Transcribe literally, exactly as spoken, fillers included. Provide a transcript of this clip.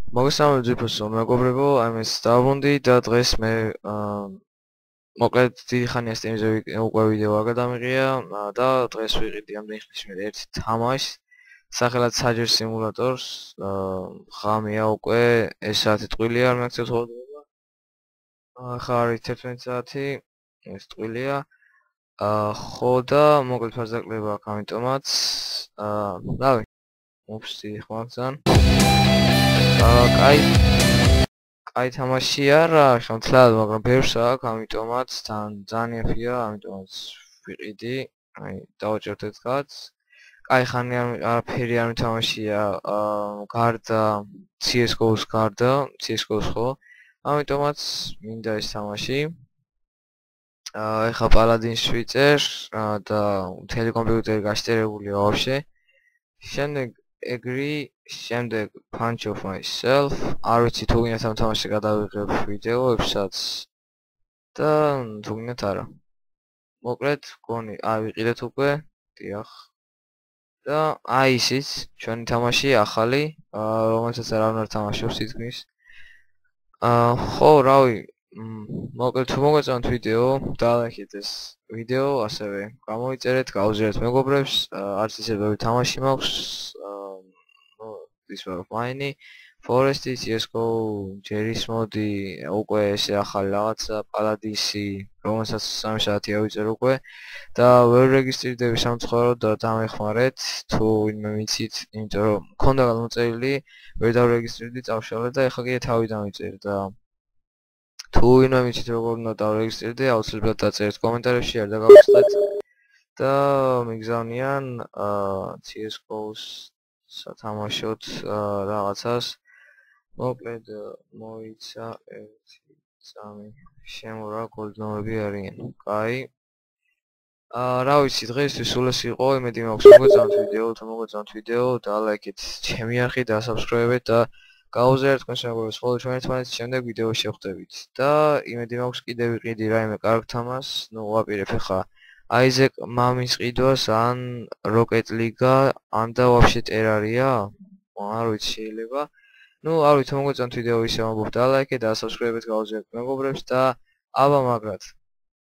მოგესალმებით ძვირფასო მეგობრებო, აი მე დავუndi და დღეს მე აა მოკლედ დიდი ხანია სტიმზე უკვე ვიდეო არ გადამიღია და დღეს ვიყიდი ამდენი ხნის მერე ერთ თამაშს, სახელად საჯერ სიმულატორს, აა ღამეა უკვე, ეს საათი ტყუილია, არ მაქცევს ხოლმე. ახლა არის თერთმეტი საათი, ეს ტყუილია. აა ხო და მოკლედ ფარზაკლება აქვს, ამიტომაც აა რავი, მოფსი ხმა ძალიან. აა კაი კაი თამაში არა, შემთლად, მაგრამ ბევრს აქვს, ამიტომაც თან ძალიან იაფია, ამიტომაც ვიყიდი, აი დავაჭერთ ერთ კაცს. კაი ხანი არ არაფერი არ მითამაშია, აა გარდა C S G O-ს გარდა, C S G O-ს ხო? ამიტომაც მინდა ეს თამაში. აა ეხა პალადინს ვიწერ და მთელი კომპიუტერი გაშტერებულია ვაფშე. შემდეგ agree, შემდეგ punch of myself, არ ვიცი თუ გინდათ ამ თამაშზე გადავიღებ ვიდეოებსაც და თუ გინდათ არა. მოკლედ, გონი, აი ვიყიდეთ უკვე, დიახ. და აი ისიც, ჩვენი თამაში ახალი, რომელსაც არ უნდა თამაშობს თითქმის. აა ხო, რავი, მოკლედ თუ მოგეწონთ ვიდეო, დალაიქეთ ეს ვიდეო, ასევე გამოიწერეთ, გაუზიარეთ მეგობრებს, არც ისე ბევრი თამაში მაქვს. This one of mine, Forest-ი, C S G O, Jerry's mode-ი, უკვე ესე ახალი რაღაცა, პალადისი, რომელსაც სამი საათი ავიწერ უკვე და ვერ რეგისტრირდები სამწუხაროდ და დამეხმარეთ, თუ ვინმე მიცით, იმიტომ რომ მქონდა გადმოწერილი, ვერ დავრეგისტრირდი, წავშალე და ეხლა კიდე თავიდან ვიწერ და თუ ვინმე მიცით როგორ უნდა დავრეგისტრირდე, აუცილებლად დაწერეთ კომენტარებში, არ დაგავიწყდეთ და მიგზავნიან C S G O-ს სათამაშოთ რაღაცას. მოკლედ მოიცა ერთი წამი შემორა გოლდნოები არიან. კაი. აა რა ვიცი, დღეისთვის სულ ეს იყო, იმედი მაქვს მოგეწონთ ვიდეო, თუ მოგეწონთ ვიდეო, დალაიქეთ ჩემი არხი და subscribe-ეთ და გაუზიარეთ თქვენს მეგობრებს, ხოლო ჩვენ ერთმანეთს შემდეგ ვიდეოში შევხვდებით. და იმედი მაქვს კიდევ ვიყიდი რაიმე კარგ თამაშს, ნუ ვაპირებ ახლა Isaac მამის ყიდვას ან Rocket League-ა, ან და ვაფშე ტერარია? არ ვიცი, შეიძლება. ნუ არ ვიცი, თუ მოგეწონთ ვიდეო ისე ამბობ, დალაიქეთ და subscribe-ეთ გაუზიარეთ მეგობრებს და აბა მაგრად.